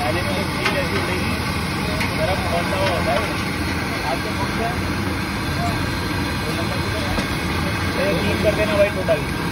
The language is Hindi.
आगे में एक चीज ऐसी उड़ेगी, गर्म बनता हुआ होता है। आपको कौन सा 3 कर देना भाई टोटल।